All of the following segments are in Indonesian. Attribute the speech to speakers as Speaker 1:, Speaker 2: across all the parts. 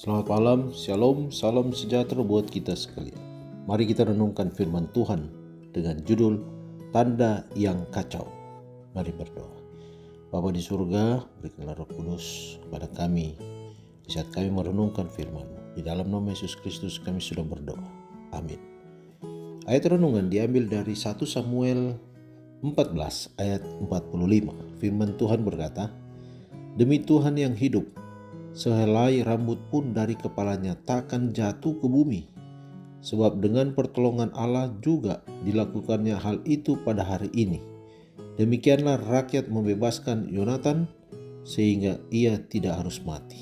Speaker 1: Selamat malam, shalom, salam sejahtera buat kita sekalian. Mari kita renungkan firman Tuhan dengan judul Tanda yang Kacau. Mari berdoa. Bapa di surga, berikanlah Roh Kudus kepada kami di saat kami merenungkan firman-Mu. Di dalam nama Yesus Kristus kami sudah berdoa. Amin. Ayat renungan diambil dari 1 Samuel 14 ayat 45. Firman Tuhan berkata, "Demi Tuhan yang hidup, sehelai rambut pun dari kepalanya takkan jatuh ke bumi, sebab dengan pertolongan Allah juga dilakukannya hal itu pada hari ini. Demikianlah rakyat membebaskan Yonatan sehingga ia tidak harus mati."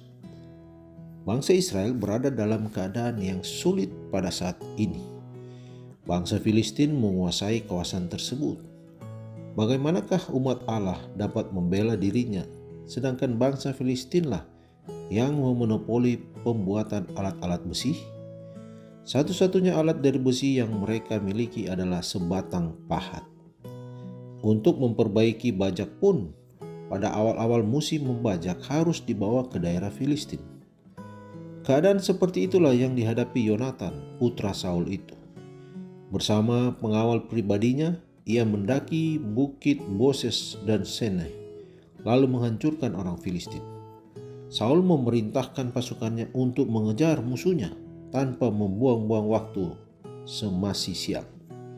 Speaker 1: Bangsa Israel berada dalam keadaan yang sulit pada saat ini. Bangsa Filistin menguasai kawasan tersebut. Bagaimanakah umat Allah dapat membela dirinya, sedangkan bangsa Filistinlah yang memonopoli pembuatan alat-alat besi? Satu-satunya alat dari besi yang mereka miliki adalah sebatang pahat. Untuk memperbaiki bajak pun, pada awal-awal musim membajak harus dibawa ke daerah Filistin. Keadaan seperti itulah yang dihadapi Yonatan, putra Saul itu. Bersama pengawal pribadinya, ia mendaki bukit Boses dan Seneh, lalu menghancurkan orang Filistin. Saul memerintahkan pasukannya untuk mengejar musuhnya tanpa membuang-buang waktu semasi siang.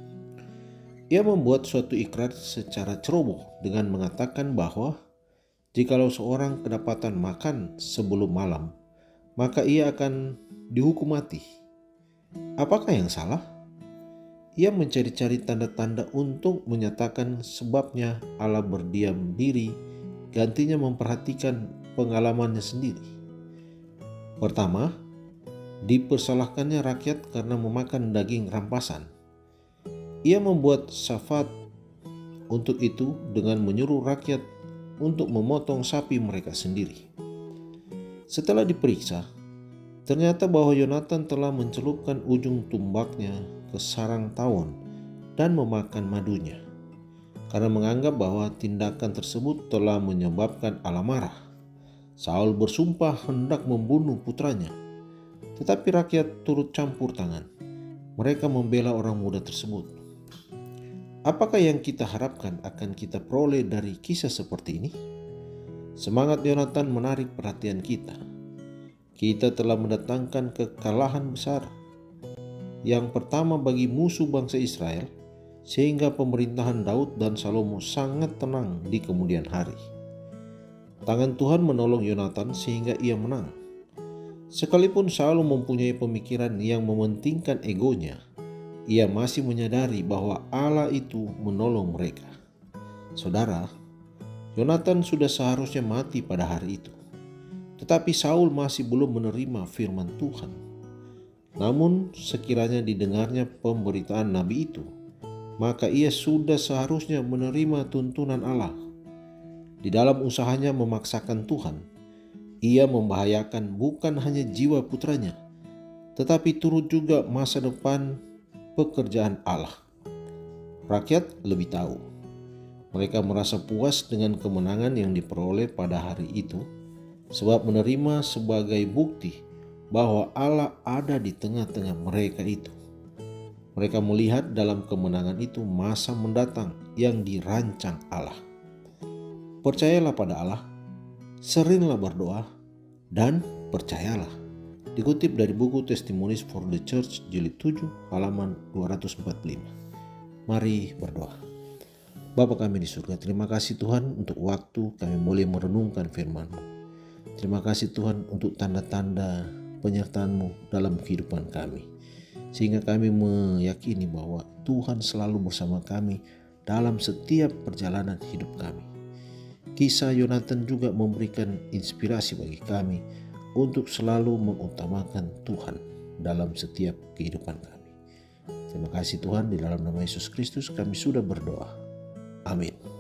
Speaker 1: Ia membuat suatu ikrar secara ceroboh dengan mengatakan bahwa jikalau seorang kedapatan makan sebelum malam, maka ia akan dihukum mati. Apakah yang salah? Ia mencari-cari tanda-tanda untuk menyatakan sebabnya Allah berdiam diri, gantinya memperhatikan pengalamannya sendiri. Pertama, dipersalahkannya rakyat karena memakan daging rampasan. Ia membuat syafat untuk itu dengan menyuruh rakyat untuk memotong sapi mereka sendiri. Setelah diperiksa, ternyata bahwa Yonatan telah mencelupkan ujung tumbaknya ke sarang tawon dan memakan madunya, karena menganggap bahwa tindakan tersebut telah menyebabkan Allah marah. Saul bersumpah hendak membunuh putranya, tetapi rakyat turut campur tangan. Mereka membela orang muda tersebut. Apakah yang kita harapkan akan kita peroleh dari kisah seperti ini? Semangat Yonatan menarik perhatian kita. Kita telah mendatangkan kekalahan besar, yang pertama bagi musuh bangsa Israel, sehingga pemerintahan Daud dan Salomo sangat tenang di kemudian hari. Tangan Tuhan menolong Yonatan sehingga ia menang. Sekalipun Saul mempunyai pemikiran yang mementingkan egonya, ia masih menyadari bahwa Allah itu menolong mereka. Saudara, Yonatan sudah seharusnya mati pada hari itu, tetapi Saul masih belum menerima firman Tuhan. Namun sekiranya didengarnya pemberitaan nabi itu, maka ia sudah seharusnya menerima tuntunan Allah. Di dalam usahanya memaksakan Tuhan, ia membahayakan bukan hanya jiwa putranya, tetapi turut juga masa depan pekerjaan Allah. Rakyat lebih tahu. Mereka merasa puas dengan kemenangan yang diperoleh pada hari itu, sebab menerima sebagai bukti bahwa Allah ada di tengah-tengah mereka itu. Mereka melihat dalam kemenangan itu masa mendatang yang dirancang Allah. Percayalah pada Allah, seringlah berdoa, dan percayalah. Dikutip dari buku Testimonies for the Church jilid 7 halaman 245. Mari berdoa. Bapa kami di surga, terima kasih Tuhan untuk waktu kami boleh merenungkan firman-Mu. Terima kasih Tuhan untuk tanda-tanda penyertaan-Mu dalam kehidupan kami, sehingga kami meyakini bahwa Tuhan selalu bersama kami dalam setiap perjalanan hidup kami. Kisah Yonatan juga memberikan inspirasi bagi kami untuk selalu mengutamakan Tuhan dalam setiap kehidupan kami. Terima kasih Tuhan, di dalam nama Yesus Kristus kami sudah berdoa. Amin.